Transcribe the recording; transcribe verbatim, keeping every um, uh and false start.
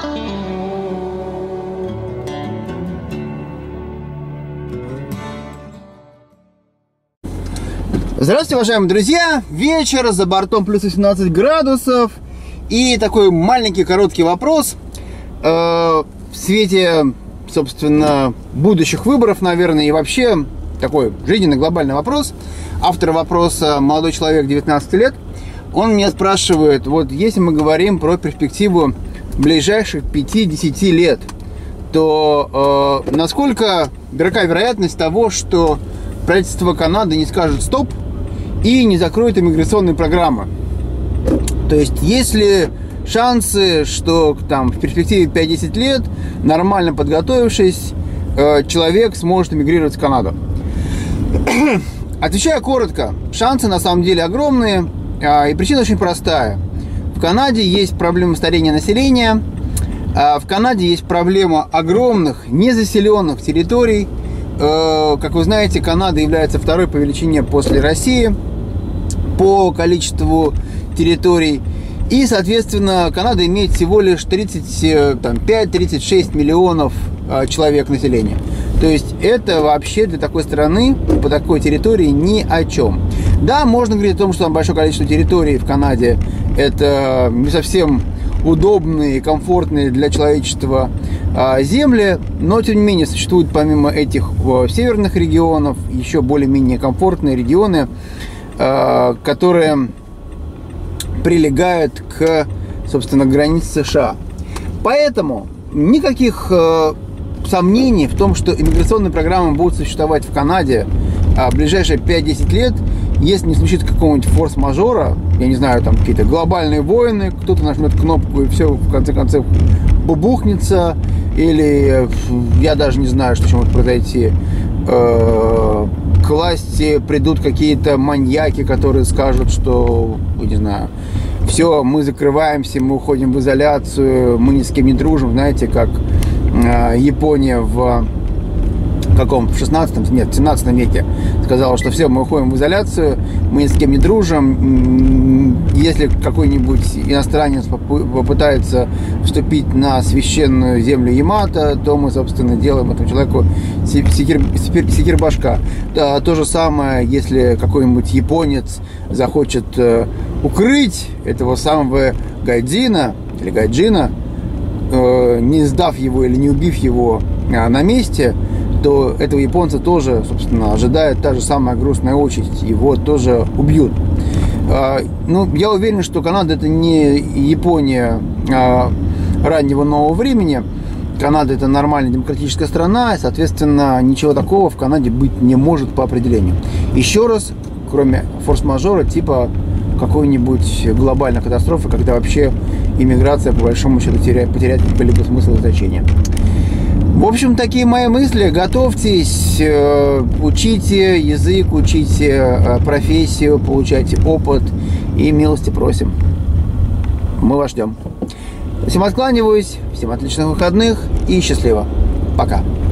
Здравствуйте, уважаемые друзья! Вечер, за бортом плюс восемнадцать градусов. И такой маленький короткий вопрос. Э, в свете, собственно, будущих выборов, наверное, и вообще такой жизненный глобальный вопрос. Автор вопроса молодой человек, девятнадцати лет. Он меня спрашивает, вот если мы говорим про перспективу ближайших пяти-десяти лет, то э, насколько велика вероятность того, что правительство Канады не скажет стоп и не закроет иммиграционные программы? То есть, есть ли шансы, что там в перспективе пять-десять лет, нормально подготовившись, человек сможет эмигрировать в Канаду? Отвечаю коротко, шансы на самом деле огромные, и причина очень простая. В Канаде есть проблема старения населения, в Канаде есть проблема огромных незаселенных территорий. Как вы знаете, Канада является второй по величине после России по количеству территорий. И, соответственно, Канада имеет всего лишь тридцать пять — тридцать шесть миллионов человек населения. То есть это вообще для такой страны, по такой территории ни о чем. Да, можно говорить о том, что там большое количество территорий в Канаде. Это не совсем удобные и комфортные для человечества земли, но тем не менее существуют помимо этих северных регионов еще более-менее комфортные регионы, которые прилегают к, собственно, границе США. Поэтому никаких сомнений в том, что иммиграционные программы будут существовать в Канаде в ближайшие пять-десять лет, если не случится какого-нибудь форс-мажора, я не знаю, там какие-то глобальные войны, кто-то нажмет кнопку и все в конце концов бубухнется, или я даже не знаю, что еще может произойти, к власти придут какие-то маньяки, которые скажут, что, не знаю, все, мы закрываемся, мы уходим в изоляцию, мы ни с кем не дружим, знаете, как Япония в каком? В шестнадцатом, нет, в семнадцатом веке сказала, что все, мы уходим в изоляцию, мы ни с кем не дружим. Если какой-нибудь иностранец попытается вступить на священную землю Ямато, то мы, собственно, делаем этому человеку секир, секир башка. Да, то же самое, если какой-нибудь японец захочет укрыть этого самого гайдзина или гайджина, не сдав его или не убив его на месте, то этого японца тоже, собственно, ожидает та же самая грустная очередь. Его тоже убьют. Ну, я уверен, что Канада — это не Япония раннего нового времени. Канада — это нормальная демократическая страна, и, соответственно, ничего такого в Канаде быть не может по определению. Еще раз, кроме форс-мажора типа какой-нибудь глобальной катастрофы, когда вообще иммиграция, по большому счету, теряет, потеряет какой-либо смысл и значение. В общем, такие мои мысли. Готовьтесь, учите язык, учите профессию, получайте опыт и милости просим. Мы вас ждем. Всем откланиваюсь, всем отличных выходных и счастливо. Пока.